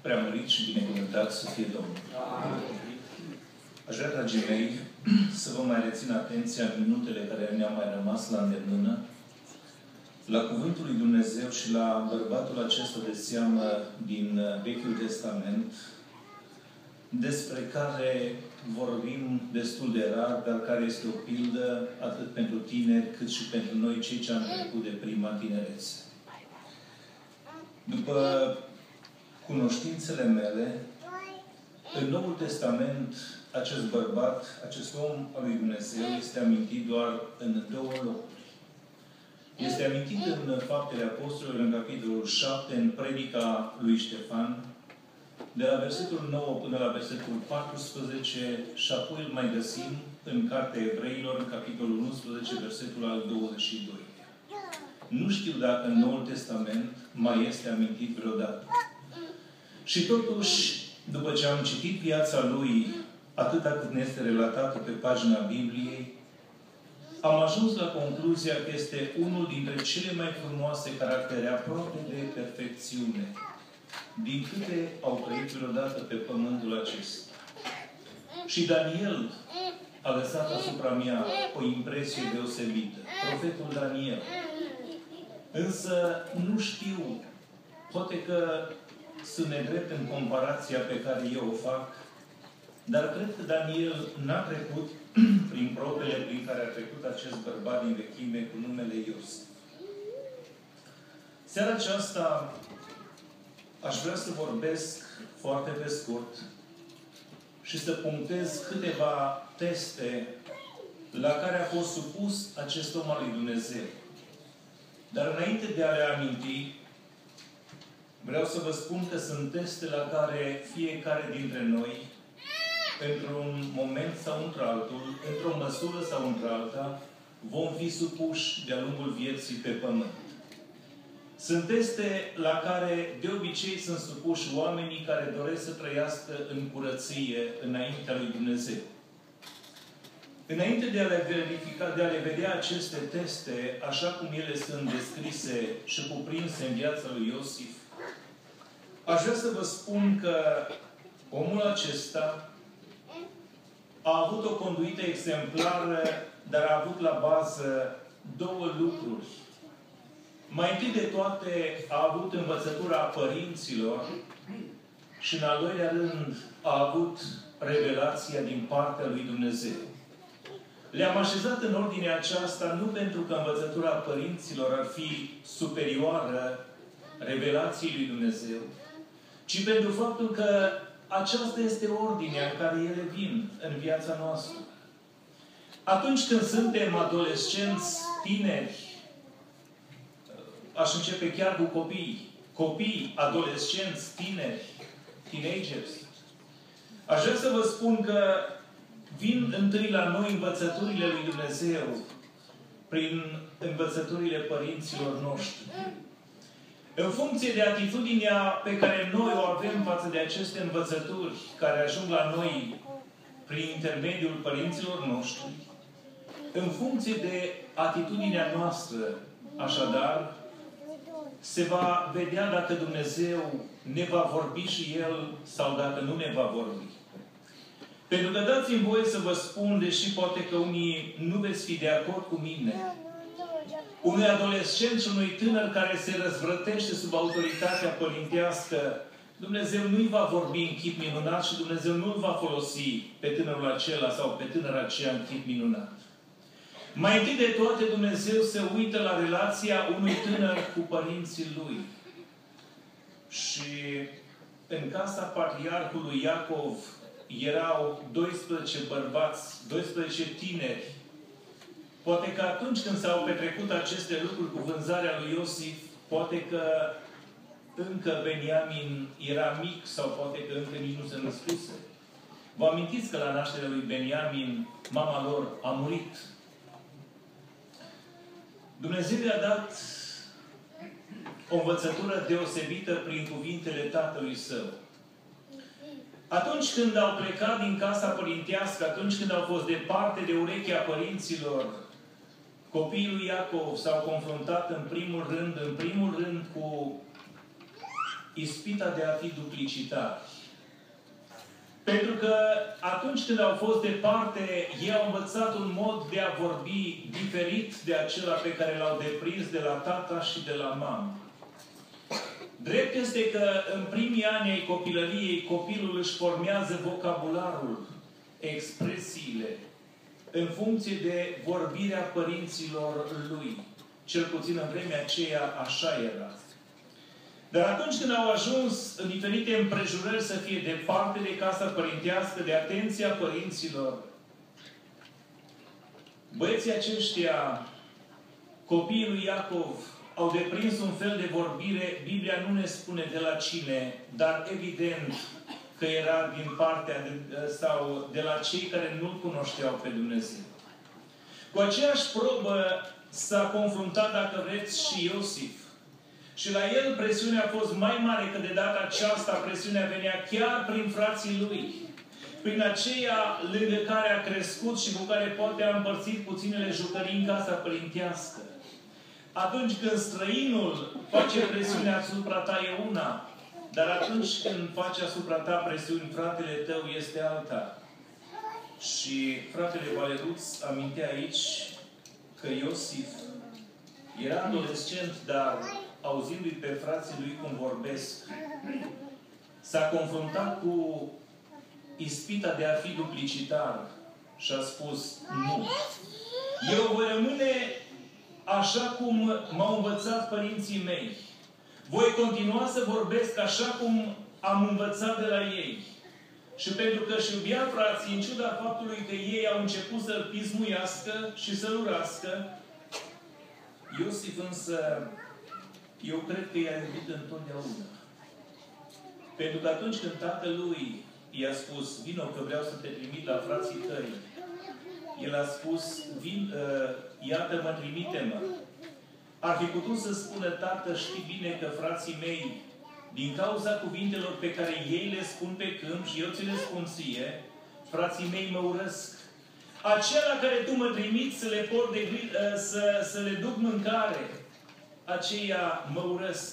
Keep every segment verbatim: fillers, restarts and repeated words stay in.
preamărit și binecuvântat să fie Domnul. Aș vrea, dragii mei, să vă mai rețin atenția în minutele care ne-au mai rămas la îndemână, la Cuvântul lui Dumnezeu și la bărbatul acesta de seamă din Vechiul Testament, despre care vorbim destul de rar, dar care este o pildă atât pentru tineri, cât și pentru noi, cei ce am trecut de prima tinerețe. După cunoștințele mele, în Noul Testament, acest bărbat, acest om al lui Dumnezeu, este amintit doar în două locuri. Este amintit în Faptele Apostolilor, în capitolul șapte, în predica lui Ștefan, de la versetul nouă până la versetul paisprezece, și apoi îl mai găsim în Cartea Evreilor, în capitolul unsprezece, versetul al douăzeci și doi. Nu știu dacă în Noul Testament mai este amintit vreodată. Și totuși, după ce am citit viața lui, atâta cât ne este relatată pe pagina Bibliei, am ajuns la concluzia că este unul dintre cele mai frumoase caractere, aproape de perfecțiune, din câte au trăit vreodată pe pământul acesta. Și Daniel a lăsat asupra mea o impresie deosebită. Profetul Daniel. Însă nu știu, poate că sunt nedrept în comparația pe care eu o fac, dar cred că Daniel n-a trecut prin probele prin care a trecut acest bărbat din vechime cu numele Iosif. Seara aceasta aș vrea să vorbesc foarte pe scurt și să punctez câteva teste la care a fost supus acest om al lui Dumnezeu. Dar înainte de a le aminti, vreau să vă spun că sunt teste la care fiecare dintre noi, într-un moment sau într-altul, într-o măsură sau într-alta, vom fi supuși de-a lungul vieții pe pământ. Sunt teste la care de obicei sunt supuși oamenii care doresc să trăiască în curăție înaintea lui Dumnezeu. Înainte de a le verifica, de a le vedea aceste teste, așa cum ele sunt descrise și cuprinse în viața lui Iosif, aș vrea să vă spun că omul acesta a avut o conduită exemplară, dar a avut la bază două lucruri. Mai întâi de toate, a avut învățătura părinților și, în al doilea rând, a avut revelația din partea lui Dumnezeu. Le-am așezat în ordinea aceasta nu pentru că învățătura părinților ar fi superioară revelației lui Dumnezeu, ci pentru faptul că aceasta este ordinea în care ele vin în viața noastră. Atunci când suntem adolescenți, tineri, aș începe chiar cu copii, copii, adolescenți, tineri, teenagers, aș vrea să vă spun că vin întâi la noi învățăturile lui Dumnezeu prin învățăturile părinților noștri. În funcție de atitudinea pe care noi o avem față de aceste învățături care ajung la noi prin intermediul părinților noștri, în funcție de atitudinea noastră, așadar, se va vedea dacă Dumnezeu ne va vorbi și El sau dacă nu ne va vorbi. Pentru că dați-mi voie să vă spun, deși poate că unii nu veți fi de acord cu mine, unui adolescent și unui tânăr care se răzvrătește sub autoritatea părintească, Dumnezeu nu-i va vorbi în chip minunat și Dumnezeu nu-l va folosi pe tânărul acela sau pe tânăra aceea în chip minunat. Mai întâi de toate, Dumnezeu se uită la relația unui tânăr cu părinții lui. Și în casa patriarhului Iacov erau doisprezece bărbați, doisprezece tineri. Poate că atunci când s-au petrecut aceste lucruri cu vânzarea lui Iosif, poate că încă Beniamin era mic sau poate că încă nici nu se născuse. Vă amintiți că la nașterea lui Beniamin, mama lor a murit. Dumnezeu i-a dat o învățătură deosebită prin cuvintele tatălui său. Atunci când au plecat din casa părintească, atunci când au fost departe de urechea părinților, copiii lui Iacov s-au confruntat în primul rând, în primul rând cu ispita de a fi duplicitari. Pentru că atunci când au fost departe, ei au învățat un mod de a vorbi diferit de acela pe care l-au deprins de la tata și de la mamă. Drept este că în primii ani ai copilăriei, copilul își formează vocabularul, expresiile, în funcție de vorbirea părinților lui. Cel puțin în vremea aceea așa era. Dar atunci când au ajuns în diferite împrejurări să fie departe de casa părintească, de atenția părinților, băieții aceștia, copiii lui Iacov, au deprins un fel de vorbire, Biblia nu ne spune de la cine, dar evident că era din partea de, sau de la cei care nu-L cunoșteau pe Dumnezeu. Cu aceeași probă s-a confruntat, dacă vreți, și Iosif. Și la el presiunea a fost mai mare, că de data aceasta presiunea venea chiar prin frații lui. Prin aceia lângă care a crescut și cu care poate a împărțit puținele jucării în casa părintească. Atunci când străinul face presiune asupra ta e una, dar atunci când face asupra ta presiuni fratele tău este alta. Și fratele Valeruț amintea aici că Iosif era adolescent, dar auzindu-i pe frații lui cum vorbesc, s-a confruntat cu ispita de a fi duplicitar și a spus, nu. Eu voi rămâne așa cum m-au învățat părinții mei. Voi continua să vorbesc așa cum am învățat de la ei. Și pentru că își iubea frații, în ciuda faptului că ei au început să-l pismuiască și să-l urască, Iosif însă, eu cred că i-a iubit întotdeauna. Pentru că atunci când tatălui i-a spus, vino că vreau să te trimit la frații tăi, el a spus, vin, uh, iată-mă, trimite-mă. Ar fi putut să spună, tată, știi bine că frații mei, din cauza cuvintelor pe care ei le spun pe câmp și eu ți le spun ție, frații mei mă urăsc. Acela care tu mă trimiți să le, port de gri, uh, să, să le duc mâncare, aceia mă urăsc.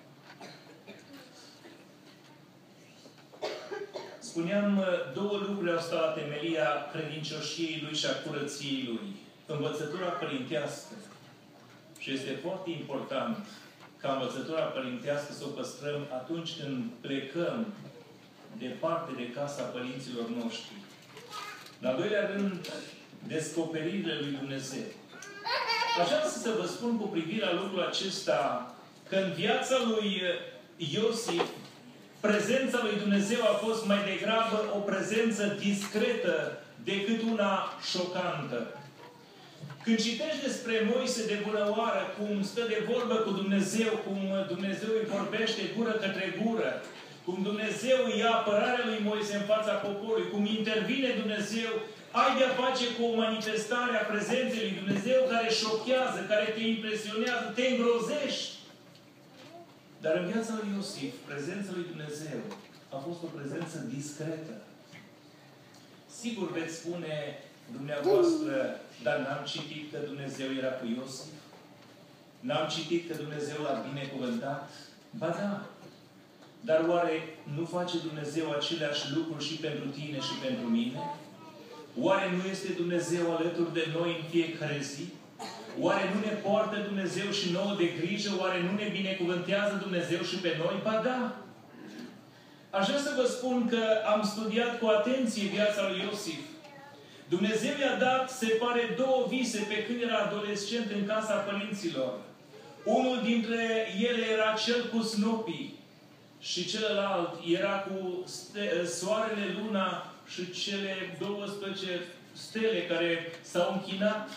Spuneam, două lucruri au stat la temelia credincioșiei lui și a curăției lui. Învățătura părintească. Și este foarte important ca învățătura părintească să o păstrăm atunci când plecăm departe de casa părinților noștri. În al doilea rând, descoperirile lui Dumnezeu. Așa să vă spun cu privire la lucrul acesta, că în viața lui Iosif, prezența lui Dumnezeu a fost mai degrabă o prezență discretă decât una șocantă. Când citești despre Moise de bună oară, cum stă de vorbă cu Dumnezeu, cum Dumnezeu îi vorbește gură către gură, cum Dumnezeu ia apărarea lui Moise în fața poporului, cum intervine Dumnezeu, ai de-a face cu o manifestare a prezenței lui Dumnezeu care șochează, care te impresionează, te îngrozești. Dar în viața lui Iosif, prezența lui Dumnezeu a fost o prezență discretă. Sigur veți spune dumneavoastră, dar n-am citit că Dumnezeu era cu Iosif? N-am citit că Dumnezeu l-a binecuvântat? Ba da. Dar oare nu face Dumnezeu aceleași lucruri și pentru tine și pentru mine? Oare nu este Dumnezeu alături de noi în fiecare zi? Oare nu ne poartă Dumnezeu și nouă de grijă? Oare nu ne binecuvântează Dumnezeu și pe noi? Ba da! Aș vrea să vă spun că am studiat cu atenție viața lui Iosif. Dumnezeu i-a dat, se pare, două vise pe când era adolescent în casa părinților. Unul dintre ele era cel cu snopii și celălalt era cu soarele, luna și cele douăsprezece stele care s-au închinat.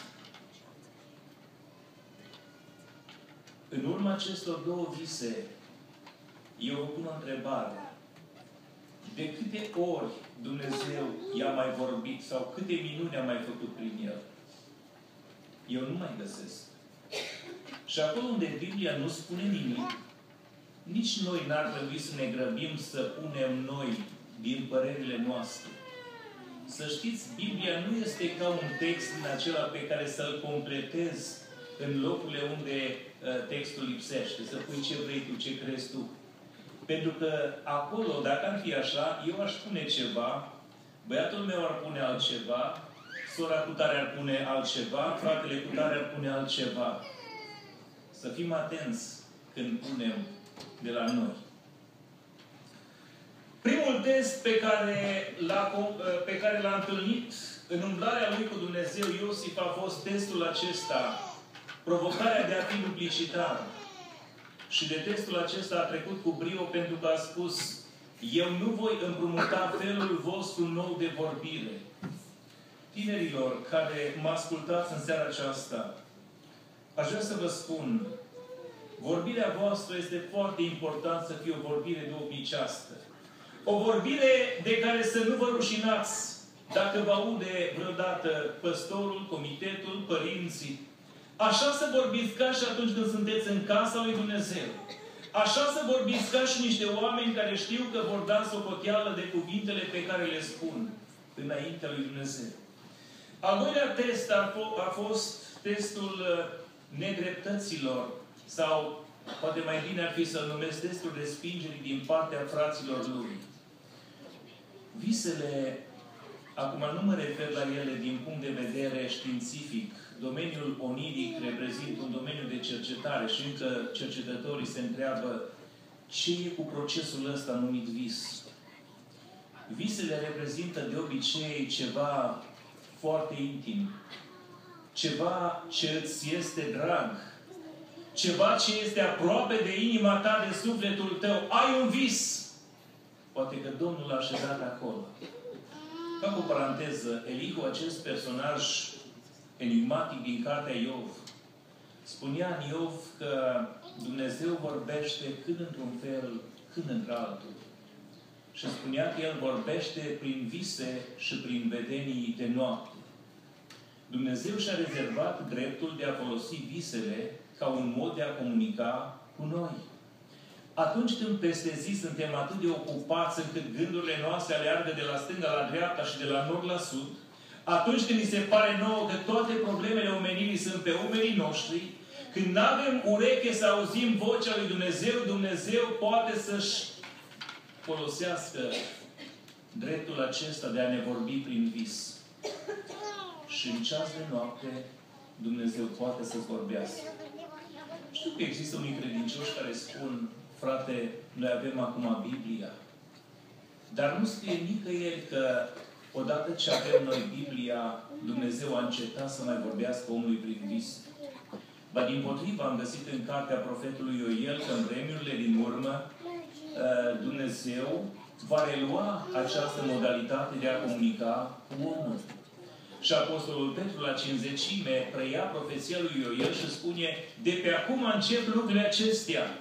În urma acestor două vise, eu vă pun o întrebare. De câte ori Dumnezeu i-a mai vorbit sau câte minuni a mai făcut prin el? Eu nu mai găsesc. Și acolo unde Biblia nu spune nimic, nici noi n-ar trebui să ne grăbim să punem noi din părerile noastre. Să știți, Biblia nu este ca un text din acela pe care să-l completezi în locurile unde uh, textul lipsește. Să pui ce vrei tu, ce crezi tu. Pentru că acolo, dacă ar fi așa, eu aș spune ceva, băiatul meu ar pune altceva, sora cu tare ar pune altceva, fratele cu tare ar pune altceva. Să fim atenți când punem de la noi. Primul test pe care l-a, pe care l-a întâlnit în umblarea lui cu Dumnezeu Iosif a fost testul acesta, provocarea de a fi duplicitar. Și de testul acesta a trecut cu brio pentru că a spus: eu nu voi împrumuta felul vostru nou de vorbire. Tinerilor care mă ascultați în seara aceasta, aș vrea să vă spun, vorbirea voastră este foarte important să fie o vorbire duhovnicească. O vorbire de care să nu vă rușinați dacă vă aude vreodată păstorul, comitetul, părinții. Așa să vorbiți ca și atunci când sunteți în casa lui Dumnezeu. Așa să vorbiți ca și niște oameni care știu că vor da socoteală de cuvintele pe care le spun înaintea lui Dumnezeu. Al doilea test a, a fost testul nedreptăților, sau poate mai bine ar fi să-l numesc testul respingerii din partea fraților lui. Visele, acum nu mă refer la ele din punct de vedere științific. Domeniul oniric reprezintă un domeniu de cercetare și încă cercetătorii se întreabă ce e cu procesul ăsta numit vis. Visele reprezintă de obicei ceva foarte intim. Ceva ce îți este drag. Ceva ce este aproape de inima ta, de sufletul tău. Ai un vis. Poate că Domnul l-a așezat acolo. Fac o paranteză. Elihu, acest personaj enigmatic din cartea Iov, spunea în Iov că Dumnezeu vorbește când într-un fel, când într-altul. Și spunea că El vorbește prin vise și prin vedenii de noapte. Dumnezeu și-a rezervat dreptul de a folosi visele ca un mod de a comunica cu noi. Atunci când peste zi suntem atât de ocupați încât gândurile noastre aleargă de la stânga la dreapta și de la nord la sud, atunci când ni se pare nouă că toate problemele omenirii sunt pe umerii noștri, când nu avem ureche să auzim vocea lui Dumnezeu, Dumnezeu poate să-și folosească dreptul acesta de a ne vorbi prin vis. Și în ceas de noapte, Dumnezeu poate să vorbească. Știu că există unii credincioși care spun: frate, noi avem acum Biblia. Dar nu scrie nicăieri că odată ce avem noi Biblia, Dumnezeu a încetat să mai vorbească omului prin vis. Ba dimpotrivă, am găsit în cartea profetului Ioel că în vremurile din urmă Dumnezeu va relua această modalitate de a comunica cu omul. Și Apostolul Petru la cincizecime preia profeția lui Ioel și spune: de pe acum încep lucrurile acestea.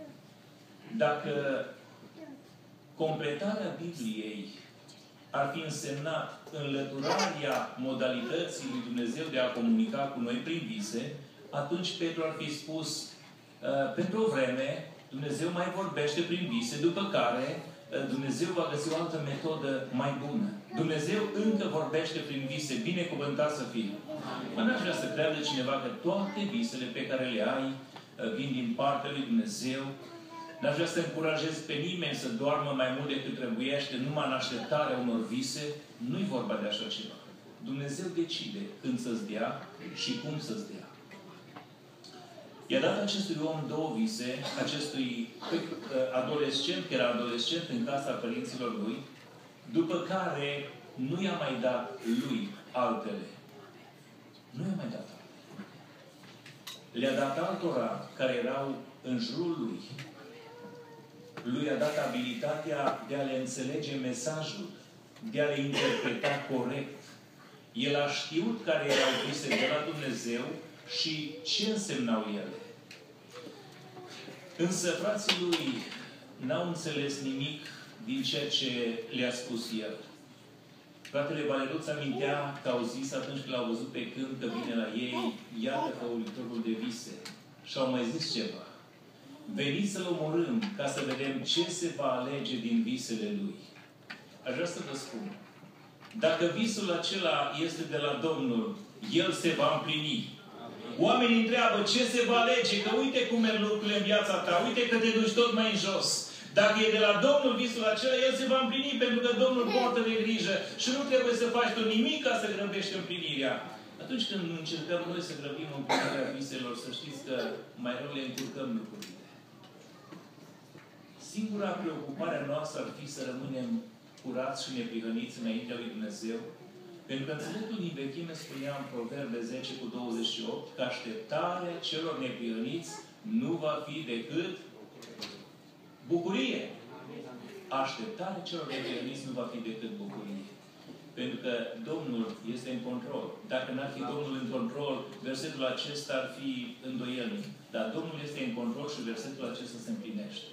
Dacă completarea Bibliei ar fi însemnat înlăturarea modalității lui Dumnezeu de a comunica cu noi prin vise, atunci Petru ar fi spus: pentru o vreme Dumnezeu mai vorbește prin vise, după care Dumnezeu va găsi o altă metodă mai bună. Dumnezeu încă vorbește prin vise, binecuvântat să fie. Mă n-aș vrea să creadă cineva că toate visele pe care le ai vin din partea lui Dumnezeu. N-aș vrea să încurajez pe nimeni să doarmă mai mult decât trebuiește, numai în așteptarea unor vise. Nu-i vorba de așa ceva. Dumnezeu decide când să-ți dea și cum să-ți dea. I-a dat acestui om două vise, acestui adolescent, care era adolescent în casa părinților lui, după care nu i-a mai dat lui altele. Nu i-a mai dat altele. Le-a dat altora care erau în jurul lui. Lui a dat abilitatea de a le înțelege mesajul, de a le interpreta corect. El a știut care erau vise de la Dumnezeu și ce însemnau ele. Însă frații lui n-au înțeles nimic din ceea ce le-a spus el. Fratele Valeruț amintea că au zis atunci când l-au văzut pe câmp că vine la ei: iată făuritorul de vise. Și au mai zis ceva: veniți să-l omorâm ca să vedem ce se va alege din visele lui. Aș vrea să vă spun, dacă visul acela este de la Domnul, el se va împlini. Oamenii întreabă ce se va alege, că uite cum merg lucrurile în viața ta, uite că te duci tot mai în jos. Dacă e de la Domnul visul acela, el se va împlini, pentru că Domnul poartă de grijă și nu trebuie să faci tu nimic ca să grăbești împlinirea. Atunci când încercăm noi să grăbim împlinirea viselor, să știți că mai rău le încurcăm lucrurile. Singura preocupare a noastră ar fi să rămânem curați și neprihăniți înaintea lui Dumnezeu, pentru că înțeleptul din vechime spunea în Proverbe zece cu douăzeci și opt că așteptarea celor neprihăniți nu va fi decât bucurie. Așteptarea celor neprihăniți nu va fi decât bucurie. Pentru că Domnul este în control. Dacă n-ar fi Domnul în control, versetul acesta ar fi îndoielnic. Dar Domnul este în control și versetul acesta se împlinește.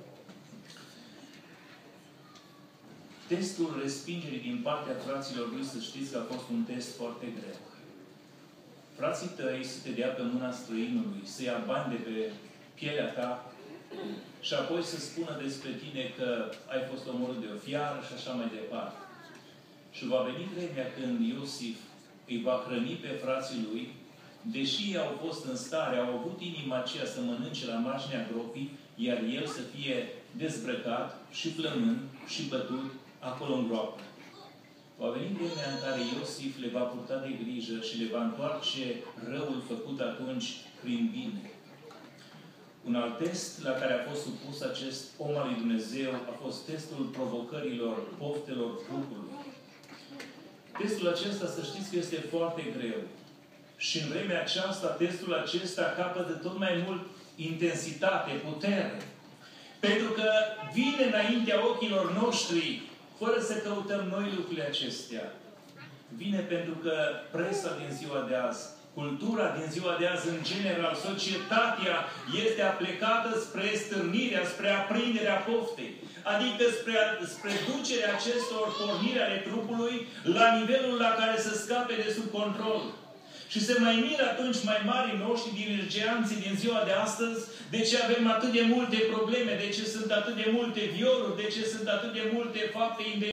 Testul respingerii din partea fraților lui, să știți că a fost un test foarte greu. Frații tăi să te dea pe mâna străinului, să ia bani de pe pielea ta și apoi să spună despre tine că ai fost omorât de o fiară și așa mai departe. Și va veni vremea când Iosif îi va hrăni pe frații lui, deși ei au fost în stare, au avut inima aceea să mănânce la marginea gropii, iar el să fie dezbrăcat și plămând și bătut acolo în groapă. Va veni vremea în care Iosif le va purta de grijă și le va întoarce răul făcut atunci prin bine. Un alt test la care a fost supus acest om al lui Dumnezeu a fost testul provocărilor, poftelor trupului. Testul acesta, să știți că este foarte greu. Și în vremea aceasta, testul acesta capătă tot mai mult intensitate, putere. Pentru că vine înaintea ochilor noștri, fără să căutăm noi lucrurile acestea. Vine pentru că presa din ziua de azi, cultura din ziua de azi, în general, societatea este aplecată spre stârnirea, spre aprinderea poftei. Adică spre, spre ducerea acestor porniri ale trupului la nivelul la care să scape de sub control. Și se mai miră atunci mai mari noștri dirigeanții din ziua de astăzi de ce avem atât de multe probleme, de ce sunt atât de multe violuri, de ce sunt atât de multe fapte